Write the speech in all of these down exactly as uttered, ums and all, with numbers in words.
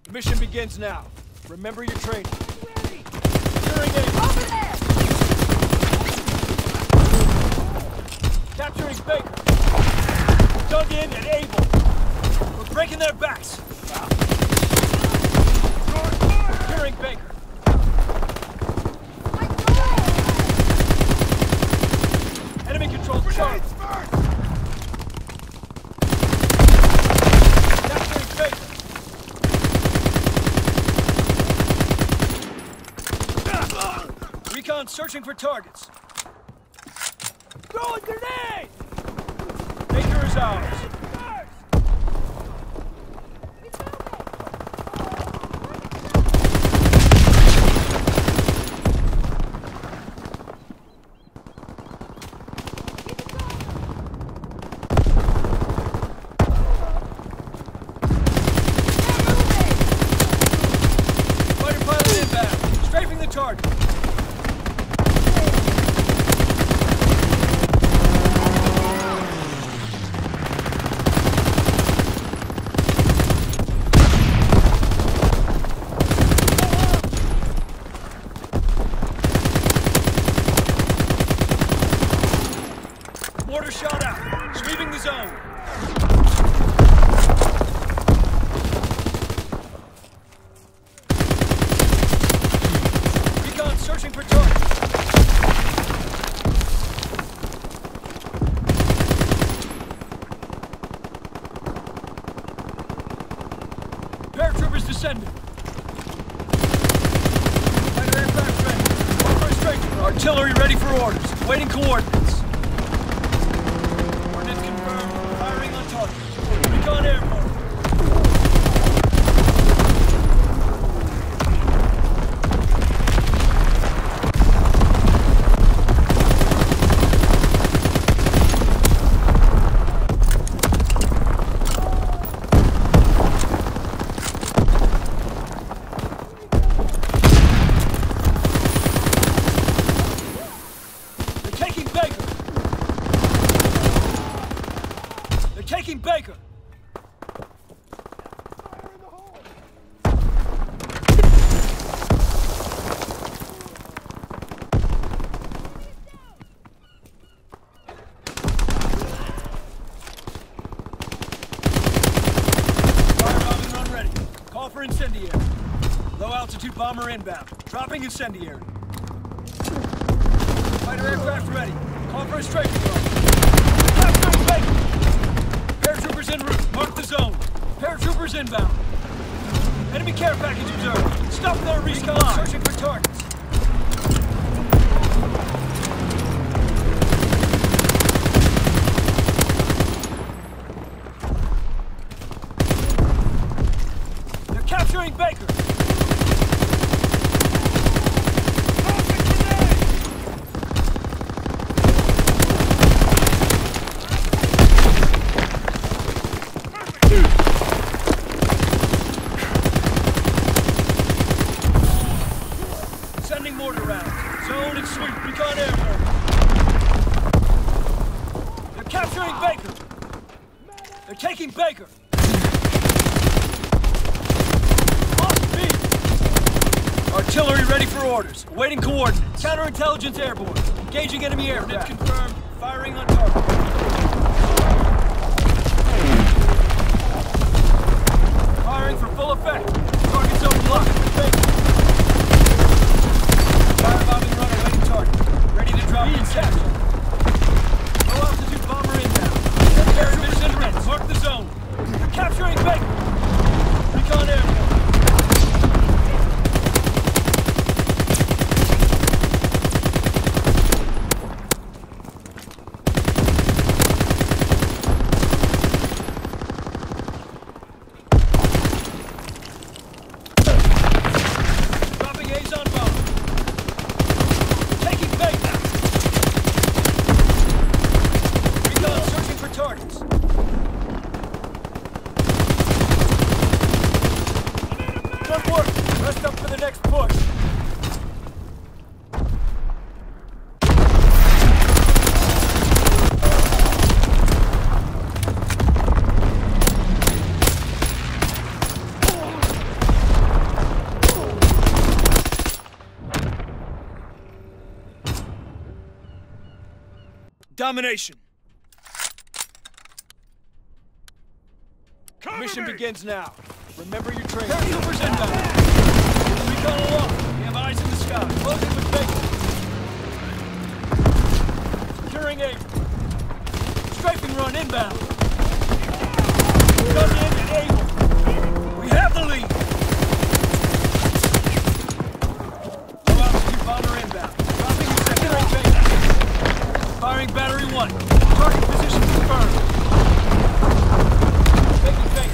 Mission begins now. Remember your training. Ready. Securing aim. Over there! Capturing Baker. Dug in and able. We're breaking their backs. Securing Baker. Enemy controlled Charlie. Capturing Baker. Recon searching for targets. Throwing grenade! Baker is ours. Fighter pilot inbound. Strafing the target. Mortar shot out. Sweeping the zone. Recon searching for targets. Paratroopers descending. Fighter aircraft ready. Offer straight. Artillery ready for orders. Waiting coordinates. Ordnance confirmed. Firing on target. Recon airborne. They're taking Baker. They're taking Baker. Firebombing run ready. Call for incendiary. Low altitude bomber inbound. Dropping incendiary. Fighter aircraft ready. Call for a strike drone. Capturing Baker. Paratroopers en route. Mark the zone. Paratroopers inbound. Enemy care package observed. Stop their recon. Searching for targets. They're capturing Baker. Sending mortar rounds. Zone and sweep. Recon airborne. They're capturing Baker. They're taking Baker. Lost B. Artillery ready for orders. Awaiting coordinates. Counterintelligence airborne. Engaging enemy aircraft. Confirmed. Firing on target. Firing for full effect. Target zone locked. Baker. Firebombing run awaiting target. Ready to drop in capture. Low altitude bomber inbound. Paratroopers en route. Mark the zone. They're capturing Baker. Recon airborne. domination. Cover Mission me. begins now. Remember your training. Paratroopers inbound. Recon aloft. We have eyes in the sky. Closing with bacon. Securing aim. Strafing run inbound. Gun in and able. We have the lead. Low altitude bomber inbound. Dropping in secondary base. Firing battery one. Target position confirmed. Taking base.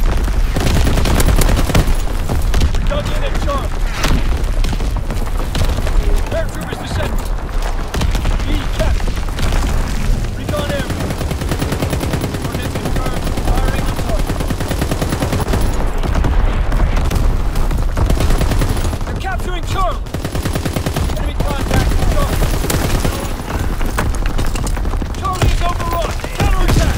Dug in at Charlie. Paratroopers descending. E captain. Recon airborne. Ordnance confirmed. Firing on target. They're capturing Charlie. Enemy contact with Charlie. Charlie is overrun. Counterattack.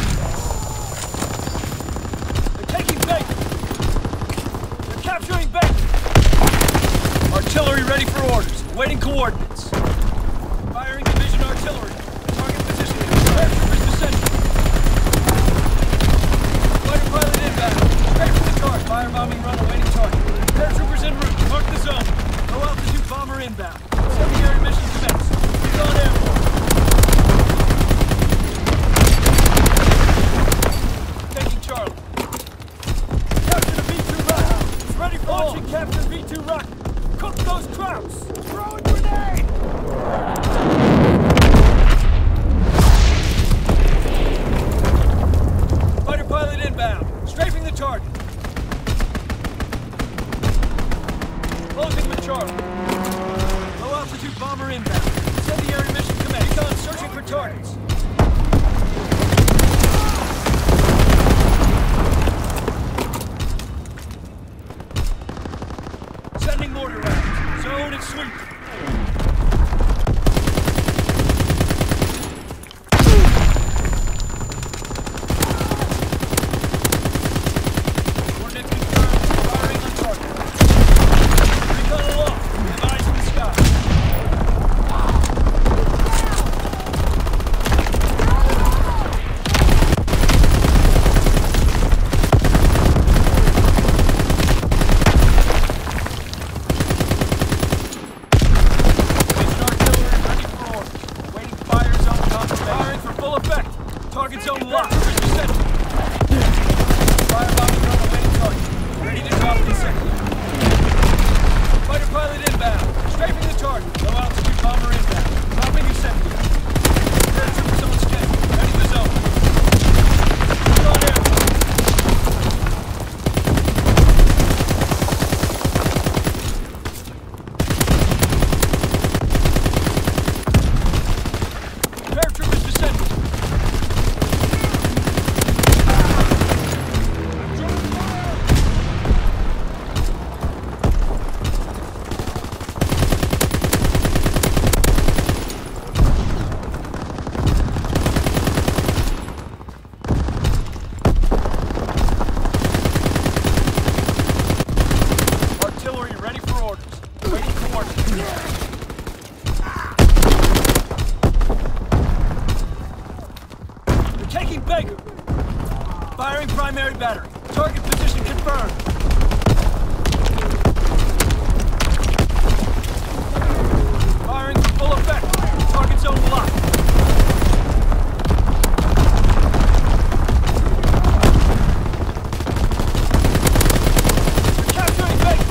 They're taking Baker. They're capturing Baker. Artillery ready for orders. Awaiting coordinates. Firing division artillery. Target position. Paratroopers descending. Fighter pilot inbound. Straight from the car. Firebombingrun awaiting target. Paratroopers en route. Mark the zone. Low altitude bomber inbound. Secondary mission commenced. Recon airborne. Taking Charlie. Capture the V two rocket. It's ready for launching. Capture V two rocket. Cook those trouts. Throw a grenade. Fighter pilot inbound. Strafing the target. Closing with Charlie. Low altitude bomber inbound. Incendiary mission command. Recon searching for targets. Sending mortar rounds. Zone and sweep. Ordnance confirmed. Firing on target. Recon aloft. We have eyes in the sky. Division artillery ready for orders. Awaiting fire zone confirmation. Firing for full effect. Target zone locked. Descending. Firebombing run awaiting target. Ready to drop in second. Fighter pilot inbound. Strafing the target. Low altitude bomber inbound. Dropping in second. Paratroopers on scan. Ready for zone. Recon airborne. Paratroopers descending. Artillery ready for orders. Waiting coordinates. They're taking Baker. Firing primary battery. Target position confirmed. Firing for full effect. Target zone locked. They're capturing Baker.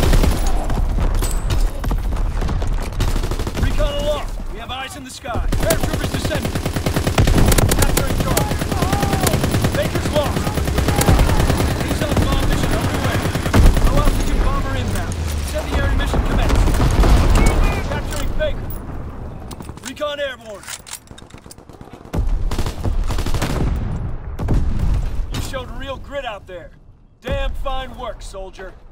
Recon aloft. We have eyes in the sky. Paratroopers descending. Capturing target. Baker's lost. He's on bomb mission underway. Low altitude bomber inbound. Incendiary mission commenced. Capturing Baker. Recon airborne. You showed real grit out there. Damn fine work, soldier.